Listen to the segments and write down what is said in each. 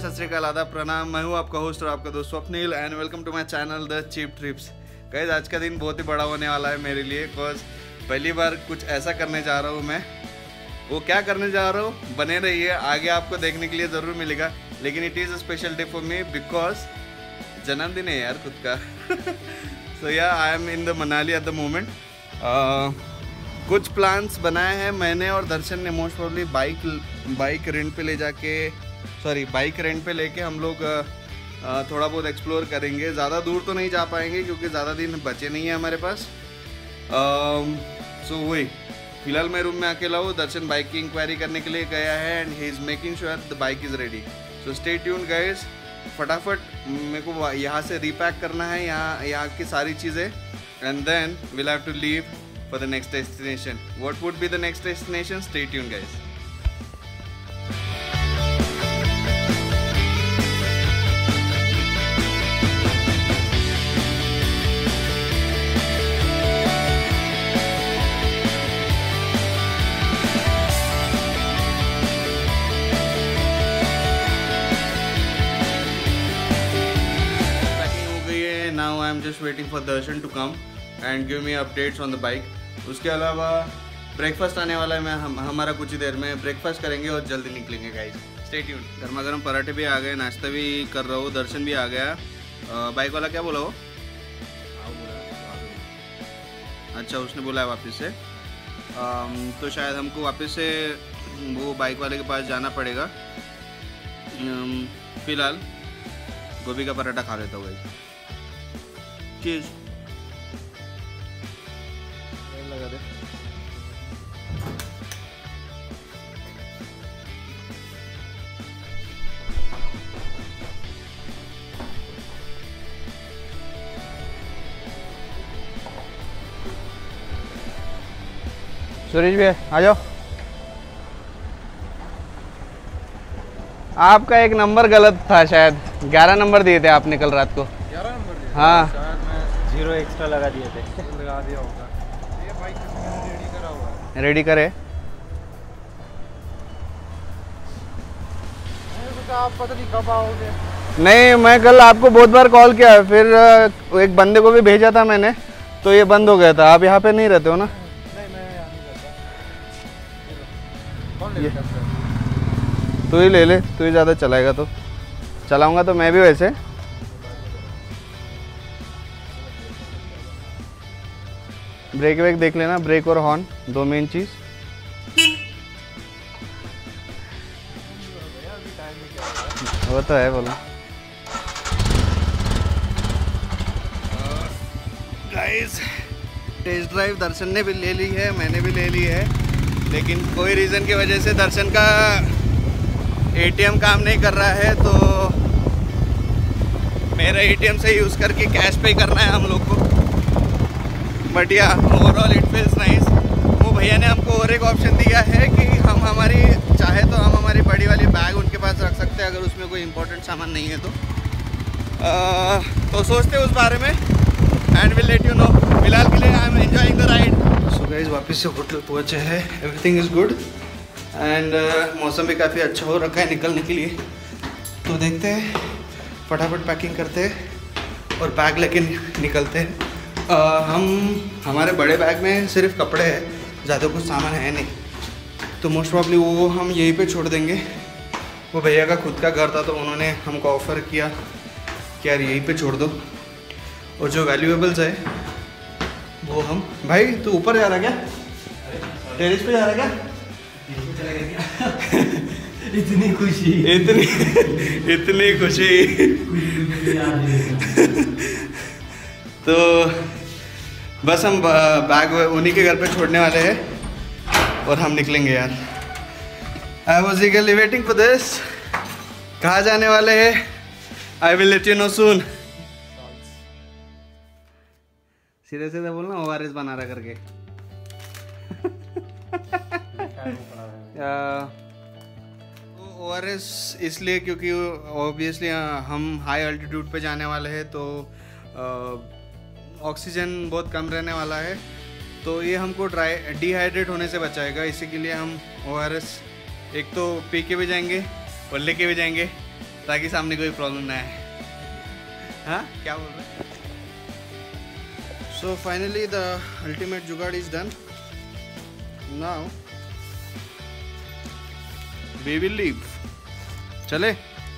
सत श्री अकाल, आदाब, प्रणाम। मैं हूँ आपका होस्ट और आपका दोस्त Swapnil and welcome to my channel the cheap trips. Guys, आज का दिन बहुत ही बड़ा होने वाला है मेरे लिए, बिकॉज पहली बार कुछ ऐसा करने जा रहा हूँ मैं। वो क्या करने जा रहा हूँ बने रहिए, आगे आपको देखने के लिए ज़रूर मिलेगा। लेकिन it is a special day for me because जन्मदिन है यार खुद का। So ya I am in the Manali at the moment. कुछ प्लान्स बनाए हैं मैंने और दर्शन ने। मोस्ट प्रोबेबली बाइक रेंट पे लेके हम लोग थोड़ा बहुत एक्सप्लोर करेंगे। ज़्यादा दूर तो नहीं जा पाएंगे क्योंकि ज़्यादा दिन बचे नहीं हैं हमारे पास। सो वही, फिलहाल मैं रूम में अकेला हूँ। दर्शन बाइक की इंक्वायरी करने के लिए गया है and he is making sure the bike is ready. So stay tuned guys. फटाफट मेरे को यहाँ से रीपैक करना है यहाँ की सारी चीज़ें and then will have to leave for the next destination. What would be the next destination? Stay tuned guys. Packing हो गई है. Now I am just waiting for Darshan to come and give me updates on the bike. उसके अलावा breakfast आने वाला है। हमारा कुछ ही देर में ब्रेकफास्ट करेंगे और जल्दी निकलेंगे गाइस। Stay tuned. गर्मा गर्म पराठे भी आ गए, नाश्ता भी कर रहा हूँ, दर्शन भी आ गया। बाइक वाला क्या बोला वो? अच्छा, उसने बोला है वापस से। तो शायद हमको वापस से वो बाइक वाले के पास जाना पड़ेगा। फिलहाल गोभी का पराठा खा लेता हूँ गाइस। चीज़ लगा दे। सुरेश भैया आ जाओ। आपका एक नंबर गलत था, शायद 11 नंबर दिए थे आपने कल रात को। 11 नंबर दिए? हाँ, शायद मैं 0 एक्स्ट्रा लगा दिए थे। लगा दिया होगा। ये बाइक रेडी करा हुआ है। रेडी करे। आप पता नहीं कब आओगे। नहीं, मैं कल आपको बहुत बार कॉल किया, फिर एक बंदे को भी भेजा था मैंने, तो ये बंद हो गया था। आप यहाँ पे नहीं रहते हो ना? नहीं, मैं यहाँ नहीं रहता। कौन लेगा? तू ही ले ले, तू ही ज़्यादा चलाएगा तो। चलाऊंगा तो मैं भी वैसे। ब्रेक वेक देख लेना, ब्रेक और हॉर्न दो मेन चीज़। वो तो है, बोलो गाइस। टेस्ट ड्राइव दर्शन ने भी ले ली है, मैंने भी ले ली है, लेकिन कोई रीज़न की वजह से दर्शन का एटीएम काम नहीं कर रहा है, तो मेरा एटीएम से यूज़ करके कैश पे करना है हम लोग को। बट या ओवरऑल इट फील्स नाइस। वो भैया ने हमको और एक ऑप्शन दिया है कि हम हमारी बड़ी वाली बैग उनके पास रख सकते हैं अगर उसमें कोई इंपॉर्टेंट सामान नहीं है तो सोचते हैं उस बारे में and will let you know. फिलहाल के लिए I am enjoying the ride. So guys, वापस से होटल पहुँचे हैं। एवरीथिंग इज़ गुड एंड मौसम भी काफ़ी अच्छा हो रखा है निकलने के लिए। तो देखते हैं, फटाफट पैकिंग करते हैं और बैग लेके निकलते हैं। हमारे बड़े बैग में सिर्फ कपड़े हैं, ज़्यादा कुछ सामान है नहीं, तो मोस्ट प्रॉब्ली वो हम यहीं पे छोड़ देंगे। वो भैया का खुद का घर था तो उन्होंने हमको ऑफ़र किया कि यार यहीं पे छोड़ दो, और जो वैल्यूएबल्स है वो हम। भाई तू ऊपर जा रहा क्या? टेरेस पे जा रहा क्या? इतनी खुशी इतनी खुशी। तो बस हम बैग उन्हीं के घर पे छोड़ने वाले हैं और हम निकलेंगे यार। I was eagerly waiting for this. कहाँ जाने वाले हैं? I will let you know soon. सीधे सीधे बोलना, ORS बना रहा करके। ORS इसलिए क्योंकि ऑब्वियसली हम हाई अल्टीट्यूड पे जाने वाले हैं, तो ऑक्सीजन बहुत कम रहने वाला है, तो ये हमको डिहाइड्रेट होने से बचाएगा। इसी के लिए हम ORS एक तो पी के भी जाएंगे और लेके भी जाएंगे ताकि सामने कोई प्रॉब्लम ना आए। हाँ क्या बोल रहे? So finally the ultimate jugaad is done. Now we will leave. चले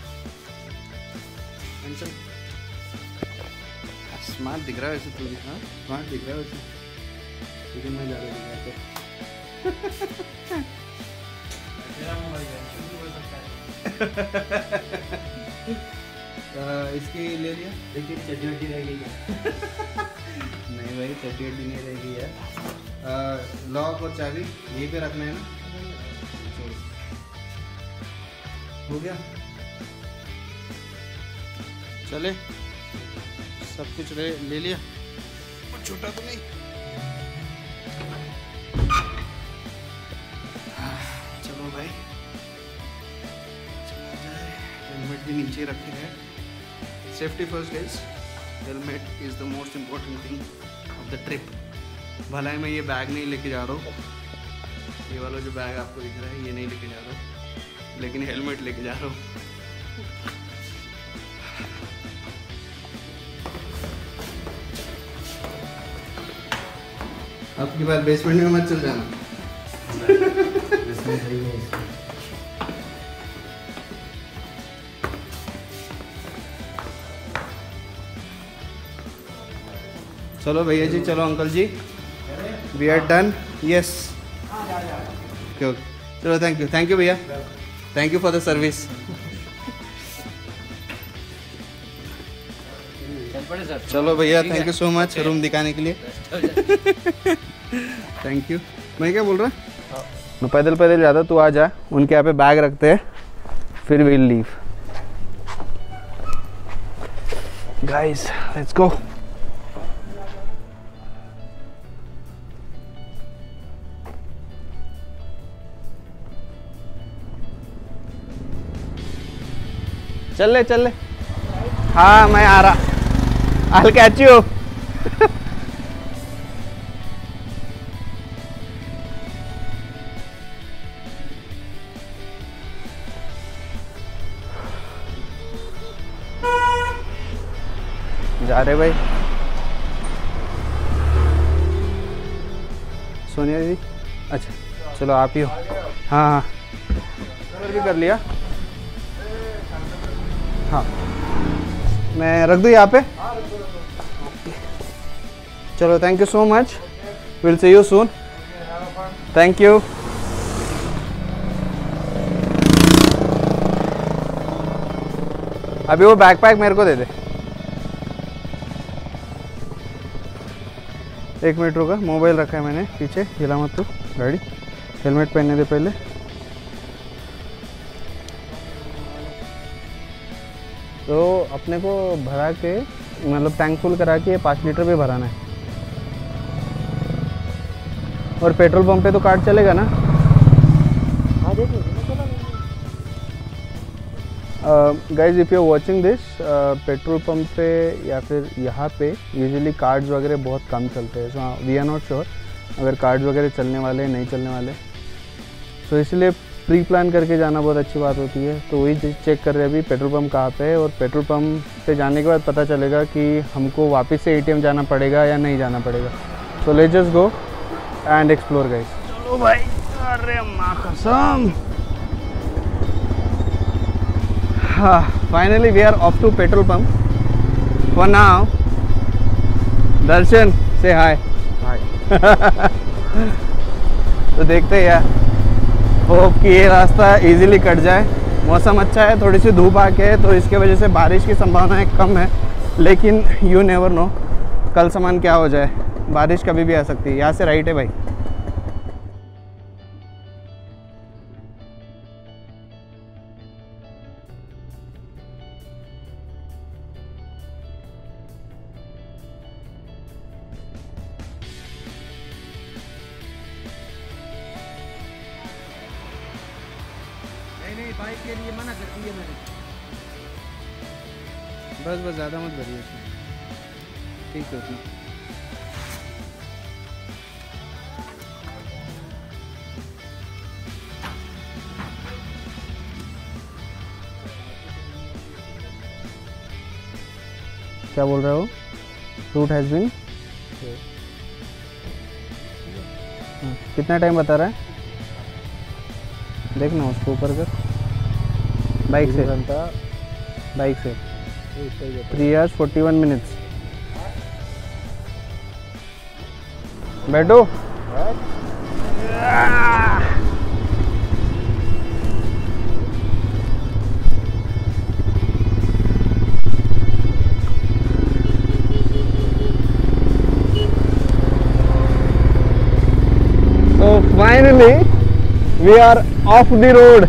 स्मार्ट दिख रहा है वैसे तू भी। हाँ स्मार्ट दिख रहा है वैसे, लेकिन मैं ज़्यादा दिख रहा इसकी ले लिया, लेकिन चड्डी वड्डी रह गई है। नहीं भाई चड्डी वड्डी नहीं रह गई है। लॉक और चाबी यहीं पे रखना है ना। हो गया, चले सब कुछ ले लिया, छोटा तो नहीं। चलो भाई चला जाए। हेलमेट भी नीचे रखे हैं। Safety first guys, helmet is the most important thing of the trip. भला ही मैं ये बैग नहीं लेके जा रहा हूँ, ये वाला जो बैग आपको दिख रहा है ये नहीं लेके जा रहा हूँ, लेकिन हेलमेट लेके जा रहा हूँ। अब की बार बेसमेंट में मत चल जाना। बेसमेंट सही है। चलो भैया जी, चलो अंकल जी, we are done. Yes okay okay, चलो थैंक यू भैया, thank you for the service. चलो भैया, thank you so much room दिखाने के लिए। Thank you. मैं क्या बोल रहा, मैं पैदल पैदल जाता, तू आ जा, उनके यहाँ पे बैग रखते हैं, फिर will leave. Guys let's go. चल ले। हाँ मैं आ रहा, I'll catch you. जा रहे भाई। सोनिया जी, अच्छा चलो आप ही हो। हाँ भी कर लिया। हाँ मैं रख दूँ यहाँ पे। चलो thank you so much, will see you soon. Thank you. अभी वो बैकपैक मेरे को दे दे। एक मिनट रुका, मोबाइल रखा है मैंने पीछे, हिला मत तू गाड़ी। हेलमेट पहनने दे पहले। तो अपने को भरा के, मतलब टैंक फुल करा के 5 लीटर भी भराना है। और पेट्रोल पंप पे तो कार्ड चलेगा ना? हाँ देखिए। Guys if you are watching this, petrol pump पे या फिर यहाँ पे यूजुअली कार्ड्स वगैरह बहुत कम चलते हैं। So we are not sure अगर कार्ड्स वगैरह चलने वाले नहीं चलने वाले, तो इसलिए प्री प्लान करके जाना बहुत अच्छी बात होती है। तो वही चेक कर रहे हैं अभी पेट्रोल पंप कहाँ पे है, और पेट्रोल पंप पे जाने के बाद पता चलेगा कि हमको वापस से ATM जाना पड़ेगा या नहीं जाना पड़ेगा। So let's just go and explore guys. चलो भाई, अरे माँ कसम। हाँ finally we are off to petrol pump for now. Darshan से हाय। तो देखते हैं यार, होप कि ये रास्ता इजीली कट जाए। मौसम अच्छा है, थोड़ी सी धूप आके है, तो इसके वजह से बारिश की संभावनाएं कम है, लेकिन यू नेवर नो कल सामान क्या हो जाए। बारिश कभी भी आ सकती है। यहाँ से राइट है भाई। नहीं बाइक के लिए मना कर दिया मैंने। बस ज़्यादा मत भरिए उसमें, ठीक है उसमें। क्या बोल रहे हो? रूट हैज़ बीन, कितना टाइम बता रहा है? देखना उसको ऊपर कर, बाइक से, बाइक से 3 hours 41 minutes। बैठो। So finally we are off the road।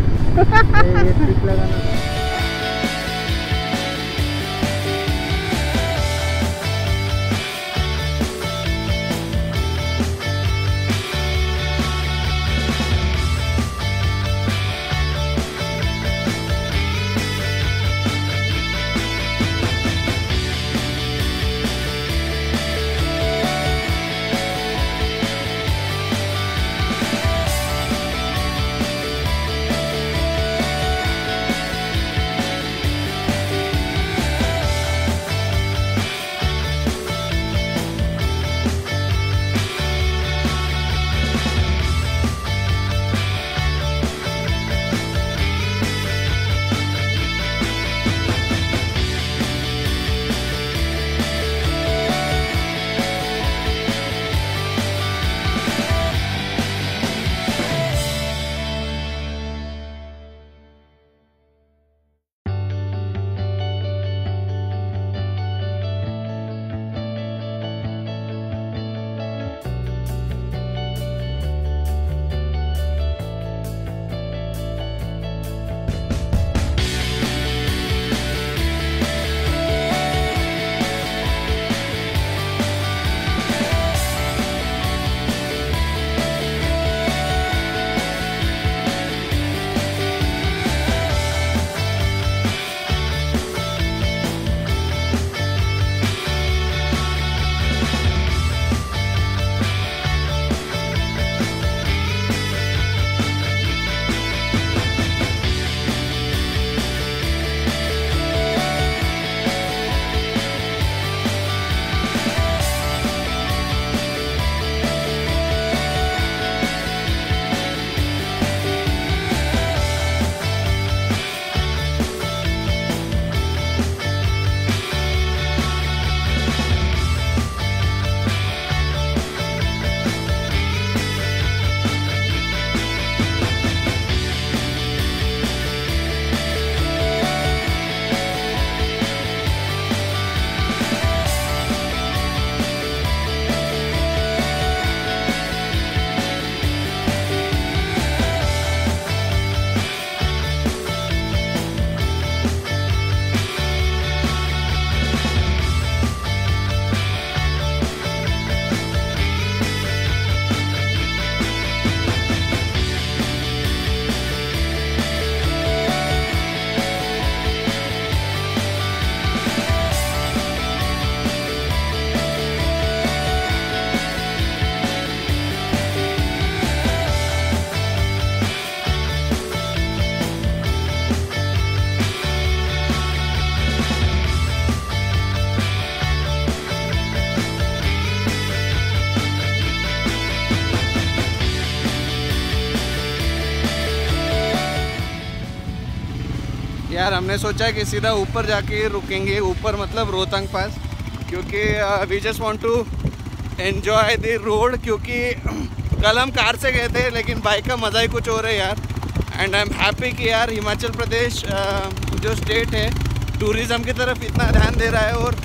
यार हमने सोचा कि सीधा ऊपर जाके रुकेंगे, ऊपर मतलब रोहतांग पास, क्योंकि we just want to enjoy the road. क्योंकि कल हम कार से गए थे लेकिन बाइक का मज़ा ही कुछ और है यार। एंड आई एम हैप्पी कि यार हिमाचल प्रदेश जो स्टेट है टूरिज़्म की तरफ इतना ध्यान दे रहा है, और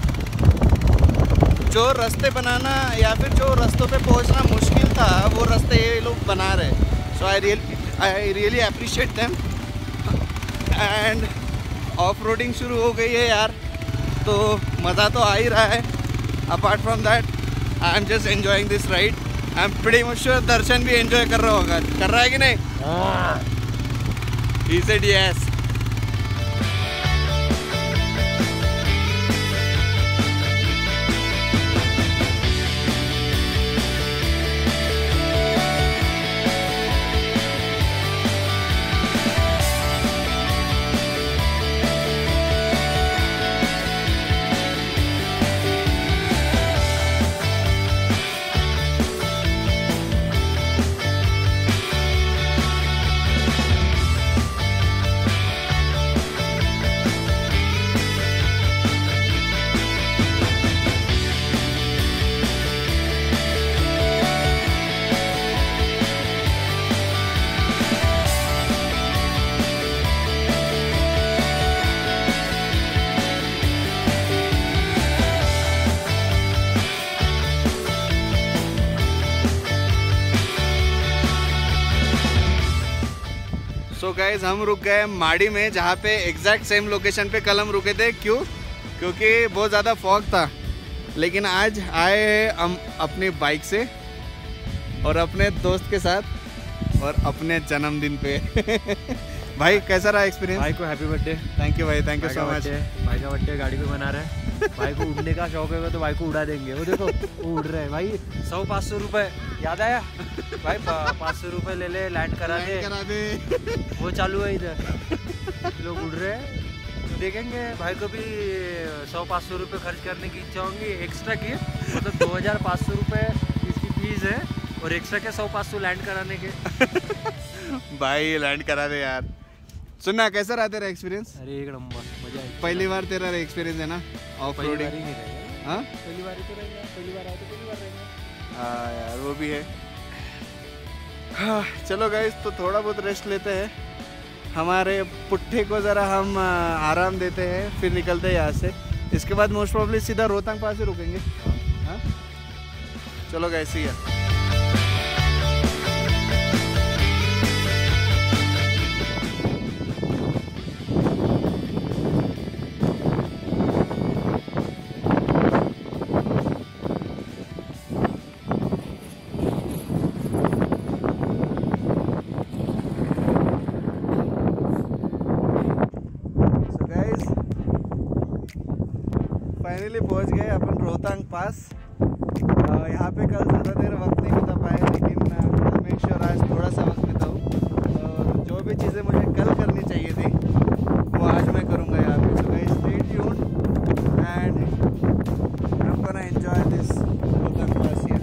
जो रास्ते बनाना या फिर जो रास्तों पे पहुंचना मुश्किल था वो रास्ते ये लोग बना रहे। So I really appreciate them. And off roading शुरू हो गई है यार, तो मज़ा तो आ ही रहा है। Apart from that I am just enjoying this ride. I am pretty much sure Darshan भी एंजॉय कर रहा होगा, कर रहा है कि नहीं? He said yes. So guys हम रुक गए माड़ी में, जहाँ पे एग्जैक्ट सेम लोकेशन पे कल हम रुके थे। क्यों? क्योंकि बहुत ज़्यादा फॉग था। लेकिन आज आए हैं हम अपनी बाइक से और अपने दोस्त के साथ और अपने जन्मदिन पे। भाई कैसा रहा एक्सपीरियंस? भाई को हैप्पी बर्थडे। थैंक यू भाई, थैंक यू सो मच। भाई का बर्थडे गाड़ी पे मना रहा है। भाई को उड़ने का शौक है तो भाई को उड़ा देंगे। वो देखो वो उड़ रहे हैं भाई। 100-500 रुपये याद आया भाई? 500 रुपये ले ले, लैंड करा दे। वो चालू है इधर, लोग उड़ रहे हैं तो देखेंगे। भाई को भी 100-500 रुपये खर्च करने की इच्छा होंगी एक्स्ट्रा की, मतलब 2500 रुपये इसकी फीस है और एक्स्ट्रा के 100-500 लैंड कराने के। भाई लैंड करा दे यार। सुनना, कैसा रहा तेरा एक्सपीरियंस? अरे एक नंबर, मजा आया। पहली बार तेरा एक्सपीरियंस है ना ऑफ रोडिंग? हाँ पहली बार ही तो रहेगा, पहली बार आया तो पहली बार रहेगा। हाँ यार वो भी है। हाँ चलो गाइस, तो थोड़ा बहुत रेस्ट लेते हैं। हमारे पुट्ठे को ज़रा हम आराम देते हैं, फिर निकलते हैं यहाँ से। इसके बाद मोस्ट प्रॉब्ली सीधा रोहतांग पास ही रुकेंगे। हाँ चलो गाइस, सी या। फाइनली पहुंच गए अपन रोहतांग पास। यहाँ पे कल ज़्यादा देर वक्त नहीं बिता पाए, लेकिन मेक श्योर आज थोड़ा सा वक्त बिताऊँ। तो जो भी चीज़ें मुझे कल करनी चाहिए थी वो आज मैं करूँगा यहाँ पे। So guys stay tuned and I am gonna enjoy this Rohtang pass here.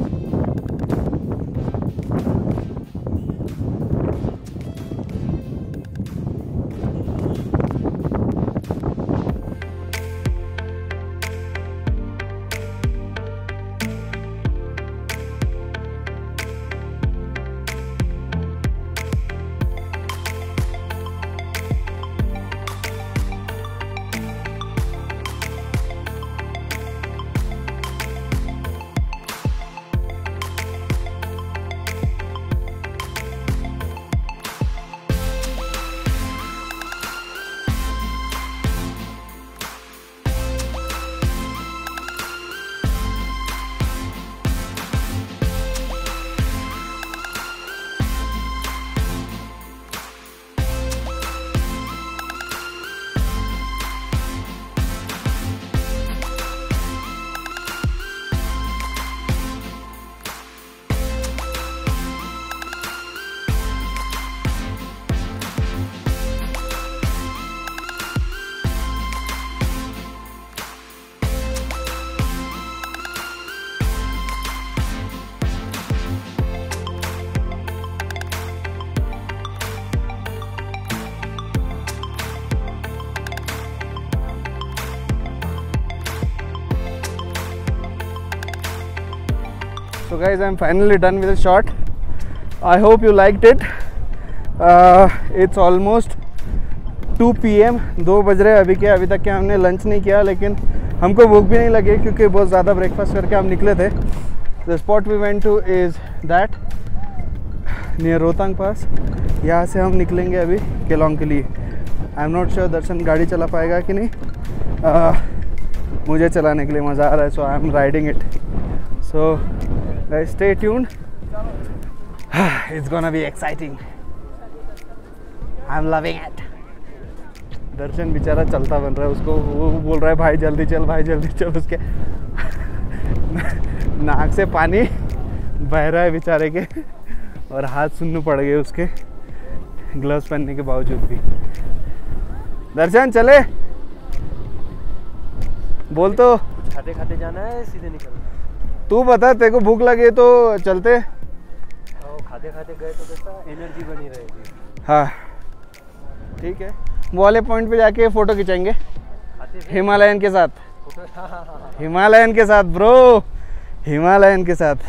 So guys, I'm finally done with the shot. I hope you liked it. It's almost 2 PM, 2 बज रहे हैं अभी के। अभी तक के हमने लंच नहीं किया, लेकिन हमको भूख भी नहीं लगी क्योंकि बहुत ज़्यादा ब्रेकफास्ट करके हम निकले थे। The spot we went to is that near Rohtang पास। यहाँ से हम निकलेंगे अभी केलोंग के लिए। I am not sure Darshan गाड़ी चला पाएगा कि नहीं। मुझे चलाने के लिए मज़ा आ रहा है, so I am riding it. So guys stay tuned. It's gonna be exciting. I'm loving it. Darshan बेचारा चलता बन रहा है, उसको वो बोल रहा है भाई जल्दी चल, भाई जल्दी चल। उसके नाक से पानी बह रहा है बेचारे के, और हाथ सुन्न पड़ गए उसके ग्लव्स पहनने के बावजूद भी। दर्शन चले, बोल तो। खाते खाते जाना है सीधे निकलना? तू बता, तेरे को भूख लगे तो चलते। खाते खाते गए तो कैसा एनर्जी बनी रहेगी। हाँ ठीक है, वो वाले पॉइंट पे जाके फ़ोटो खिंचाएंगे हिमालयन के साथ। हिमालयन के साथ ब्रो, हिमालयन के साथ।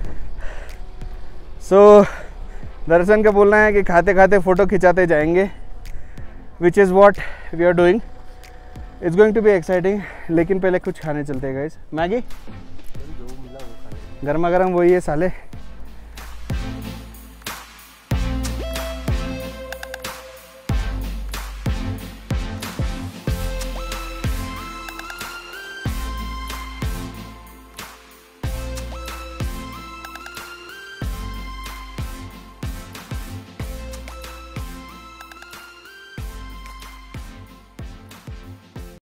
सो दर्शन का बोलना है कि खाते खाते फ़ोटो खिंचाते जाएंगे, which is what we are doing. It's going to be exciting. लेकिन पहले कुछ खाने चलते हैं गाइस। मैगी गर्मा गर्म वही है साले।